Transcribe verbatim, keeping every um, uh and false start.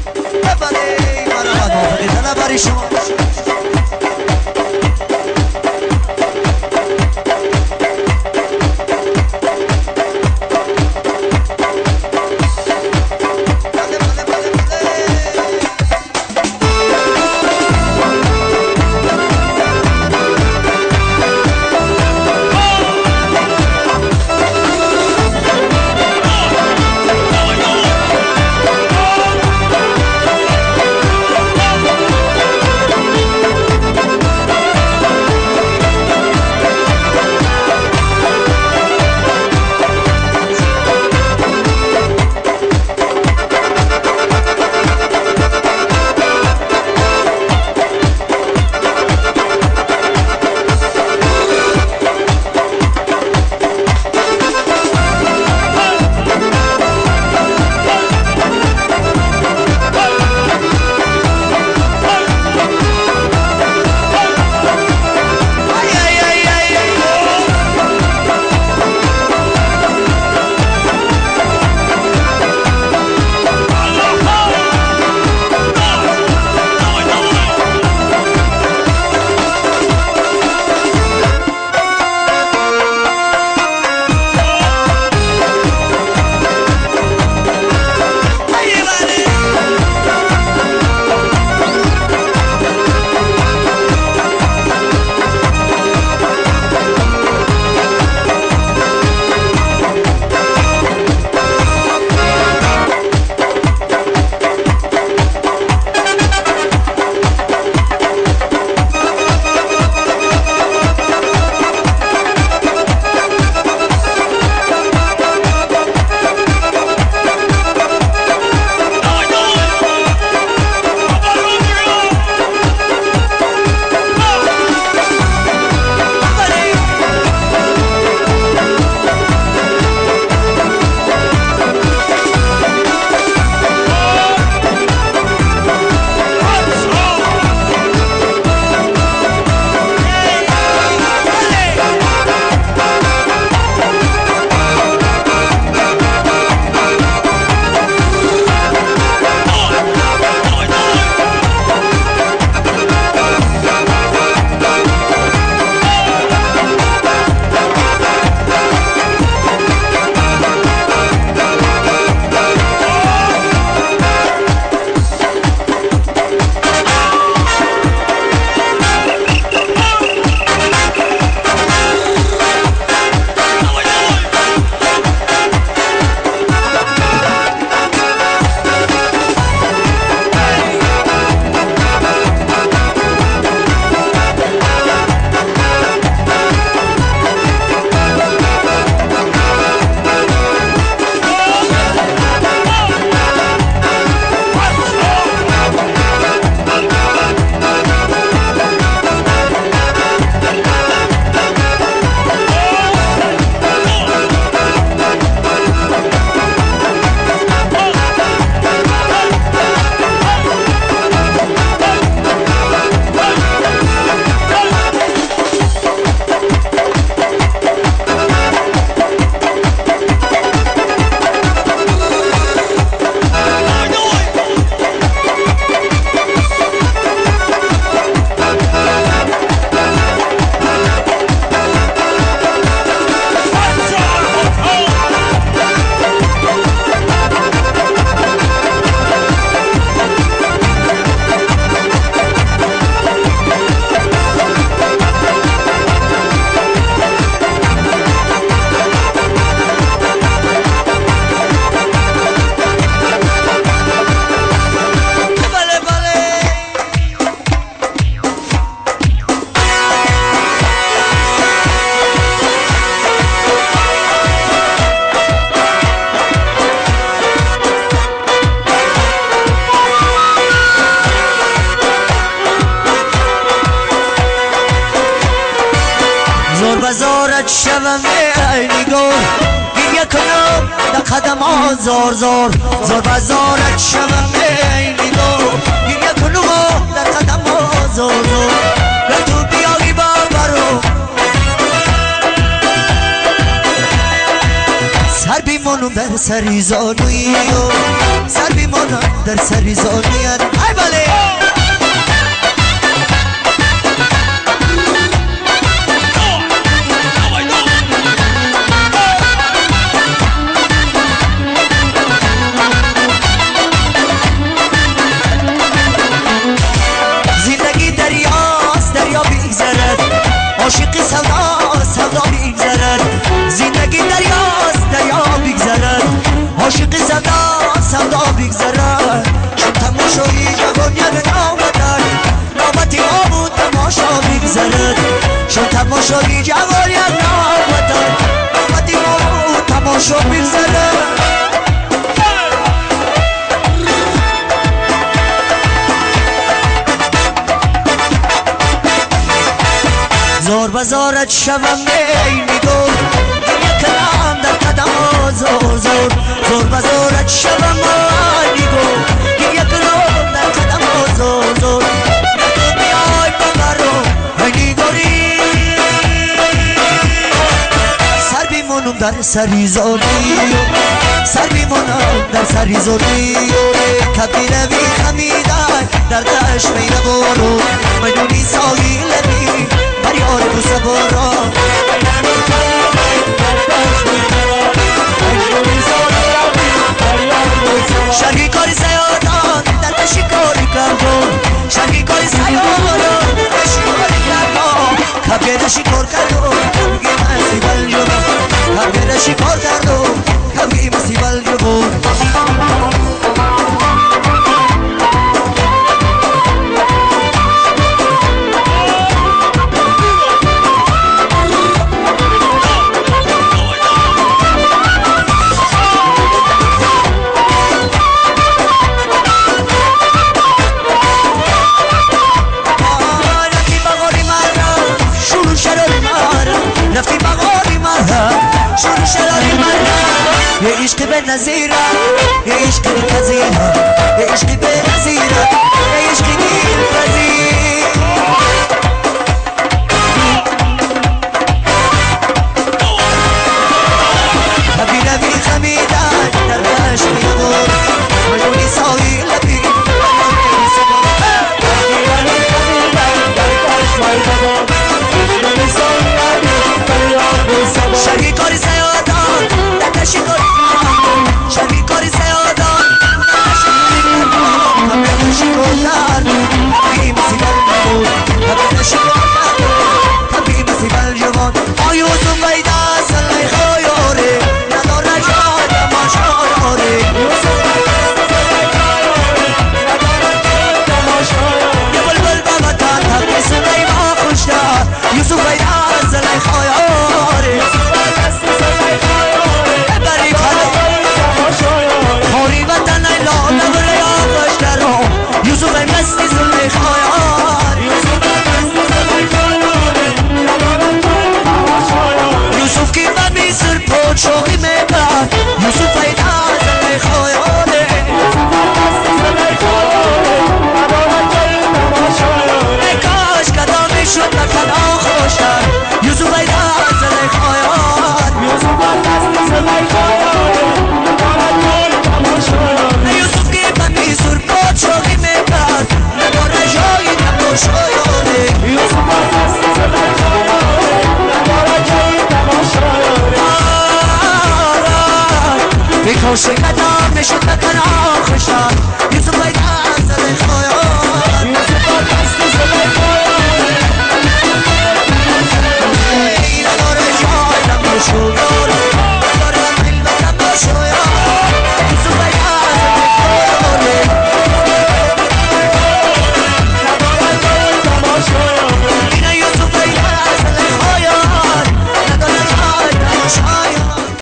بله مرحبا موافقی طلب شما شوم ای نگار گریه کنم در قدم آزار زار زار بزارت شوم ای نگار گریه کنم در قدم آزار زار و تو بیایی بابرو سر بیمونم به در سری زانوی سر بیمانم در سری زانویت ای بله زندگی دریاست دریا بیگذرد عاشق سودا سودا بیگذرد زندگی دریاست دریا بیگذرد عاشق سودا سودا بیگذرد شد تماشایی جوانیت نامدن نامتی ما بود تماشا بیگذرد شد تماشایی جوانیت نامدن نامتی ما بود تماشا بیگذرد زور بزارت شوم ای میگو یک کلام در قدم ها زور زور زور بزارت شوم ای میگو یک کلام در قدم ها زور زور نگو بیای ببرو ای نیگوری سر بیمونم در سری زوری سر بیمونم در سری زوری کبی روی خمیدن در دشت میره برو میدونی ساحل بی فریاد تو سبارا شرقی کاری سیادان در شکاری کردم شرقی کاری سیادان در شکاری کردم کبیر شکار کردم کبیر مسیبل جبم کبیر شکار کردم کبیر مسیبل جبم يا عشق بالنزيرة يا عشق بالكزيرة يا عشق بالنزيرة يا عشق بالكزيرة خبيرة بي خميدة درباش بيغور مجوني صاوي لبي شرقی کاری سیادان در شکاری کردم شرقی کاری سیادان در شکاری کردم کبیر شکار کردم کبیر مسیبل جوان کبیر شکار کردم کبیر مسیبل جوان آیوزم بیده سلی خیاره ندار رجا تماشا داره یه بلبل بابتن تبری سلی ما خوشتر یوسف بیده سلی خیاره یوسف مستی زلیخایار یوسف کی ببی سر پود شوقی میبرد یوسف ایدا زلیخایاره ای کاش کدامی شد نکنا خوشتر یوسف ایدا زلیخایار یوسف کی ببی سر پود شوقی میبرد نداره جایی تماشایانه یوسف مستی زلیخایاره نداره جایی تماشایانه بیکاش کدام نشد نکن آخشن